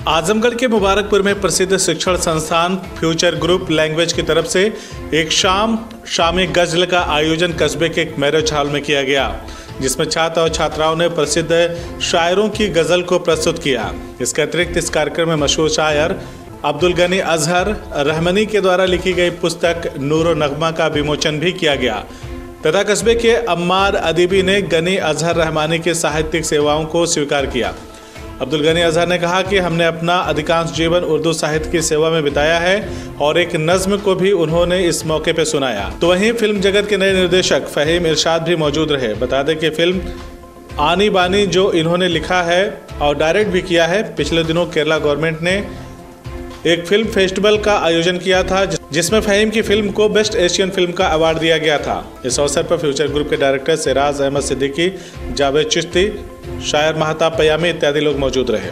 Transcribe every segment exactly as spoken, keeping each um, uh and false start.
आजमगढ़ के मुबारकपुर में प्रसिद्ध शिक्षण संस्थान फ्यूचर ग्रुप लैंग्वेज की तरफ से एक शाम शामी गजल का आयोजन कस्बे के एक मैरिज हॉल में किया गया, जिसमें छात्र और छात्राओं ने प्रसिद्ध शायरों की गजल को प्रस्तुत किया। इसके अतिरिक्त इस कार्यक्रम में मशहूर शायर अब्दुल गनी अजहर रहमानी के द्वारा लिखी गई पुस्तक नूरो नगमा का विमोचन भी किया गया तथा कस्बे के अम्मार अदीबी ने गनी अजहर रहमानी की साहित्यिक सेवाओं को स्वीकार किया। अब्दुल गनी अजहर ने कहा कि हमने अपना अधिकांश जीवन उर्दू साहित्य की सेवा में बिताया है और एक नज्म को भी उन्होंने इस मौके पर सुनाया। तो वहीं फिल्म जगत के नए निर्देशक फहीम इरशाद भी मौजूद रहे। बता दें कि फिल्म आनी बानी जो इन्होंने लिखा है और डायरेक्ट भी किया है, पिछले दिनों केरला गवर्नमेंट ने एक फिल्म फेस्टिवल का आयोजन किया था, जिसमें फहीम की फिल्म को बेस्ट एशियन फिल्म का अवार्ड दिया गया था। इस अवसर पर फ्यूचर ग्रुप के डायरेक्टर सिराज अहमद सिद्दीकी, जावेद चिश्ती, शायर महताब पयामी इत्यादि लोग मौजूद रहे।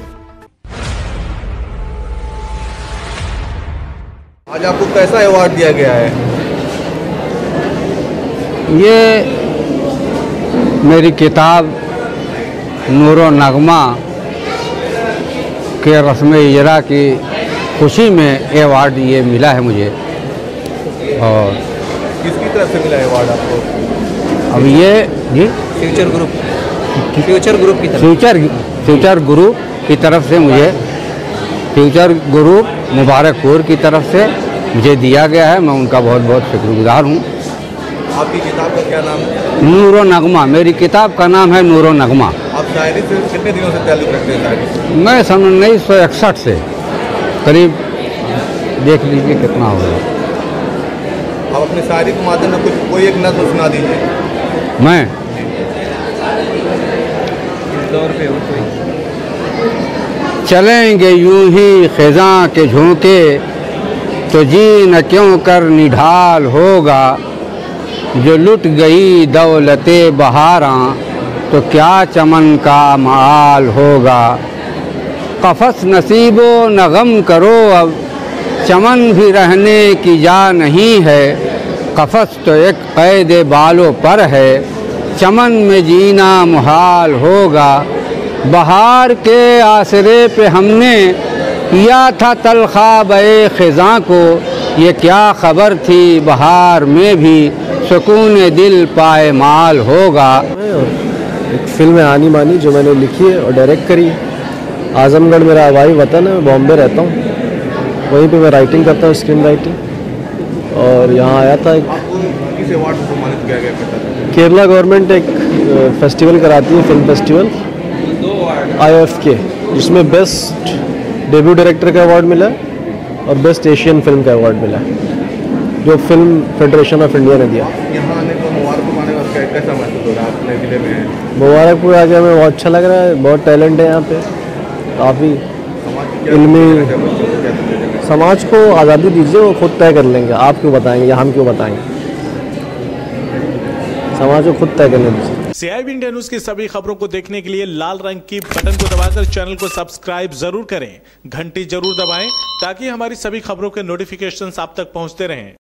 आज आपको कैसा अवार्ड दिया गया है? ये मेरी किताब नूरो नगमा के रस्म इजरा की खुशी में ये अवार्ड ये मिला है मुझे। और किसकी तरफ से मिला है अवार्ड आपको? अब ये जी फ्यूचर ग्रुप फ्यूचर ग्रुप की तरफ फ्यूचर फ्यूचर ग्रुप की तरफ से मुझे फ्यूचर ग्रुप मुबारकपुर की तरफ से मुझे दिया गया है। मैं उनका बहुत बहुत शुक्रगुजार हूँ। आपकी किताब का क्या नाम है? नूरो नगमा। मेरी किताब का नाम है नूरो नगमा। आप शायरी से कितने दिनों से ताल्लुक़ रखते हैं शायरी? मैं सन उन्नीस सौ इकसठ से करीब, देख लीजिए कितना हो गया। आप अपनी शायरी के माध्यम में कुछ कोई एक नज़्म सुना दीजिए। मैं दौर पे हो कोई चलेंगे यूं ही ख़ज़ां के झोंके तो जी न क्यों कर निढाल होगा, जो लुट गई दौलते बहारां तो क्या चमन का माल होगा। कफ़स नसीबो न गम करो अब, चमन भी रहने की जा नहीं है। कफ़स तो एक क़ैद बालों पर है, चमन में जीना मुहाल होगा। बहार के आसरे पे हमने किया था तलख़ाबे ख़ज़ां को, ये क्या ख़बर थी बहार में भी सुकून दिल पाए माल होगा। एक फिल्म है आनी बानी जो मैंने लिखी है और डायरेक्ट करी। आजमगढ़ मेरा हवाई वतन है, बॉम्बे रहता हूँ, वहीं पे मैं राइटिंग करता हूँ, स्क्रीन राइटिंग। और यहाँ आया था एक किस अवार्ड से सम्मानित किया गया? केरला गवर्नमेंट एक फेस्टिवल कराती है, film festival I F K, जिसमें बेस्ट डेब्यू डायरेक्टर का अवार्ड मिला और बेस्ट एशियन फिल्म का अवार्ड मिला, जो फिल्म फेडरेशन ऑफ इंडिया ने दिया। यहाँ आने को मुबारकपुर आने का कैसा महसूस हो रहा है? अपने ज़िले में मुबारकपुर आके हमें बहुत अच्छा लग रहा है। बहुत टैलेंट है यहाँ पे, काफ़ी इल्मी। समाज को आज़ादी दीजिए, वो खुद तय कर लेंगे। आप क्यों बताएंगे या हम क्यों बताएंगे? समाज को खुद तय करने दीजिए। सीआईबी इंडिया न्यूज की सभी खबरों को देखने के लिए लाल रंग की बटन को दबाकर चैनल को सब्सक्राइब जरूर करें, घंटी जरूर दबाएं ताकि हमारी सभी खबरों के नोटिफिकेशंस आप तक पहुंचते रहें।